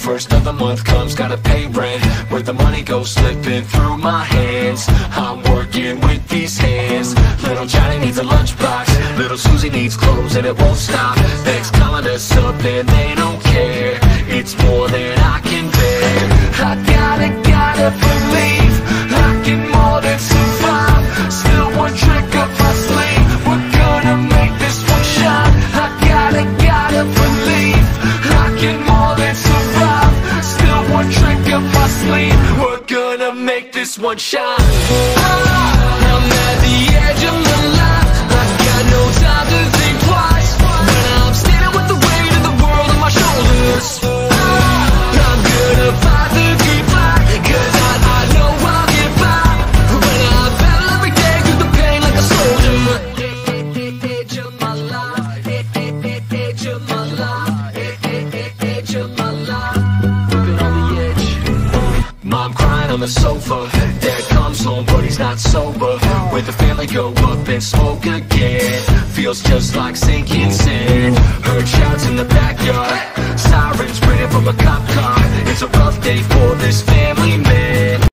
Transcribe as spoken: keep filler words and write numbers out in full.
First of the month comes, gotta pay rent. Where the money goes slipping through my hands. I'm working with these hands. Little Johnny needs a lunchbox. Little Susie needs clothes and it won't stop. Thanks calling us up and they don't care. It's more than I can bear. I gotta, gotta believe I can more than survive. Still one trick up my sleeve. We're gonna make this one shine. I gotta, gotta believe I can more than survive. Still one trick up my sleeve. We're gonna make this one shine. I'm at the edge of my life. I got no time to think twice. When I'm standing with the weight of the world on my shoulders, I'm gonna fight the good fight, cause I, I know I'll get by. When I battle every day through the pain like a soldier. Edge of my life, edge of my life, edge of my life. Living on the edge. Mom crying on the sofa. Dad comes home but he's not sober. With the family go up and smoke again. Feels just like sinking sand. Heard shouts in the backyard.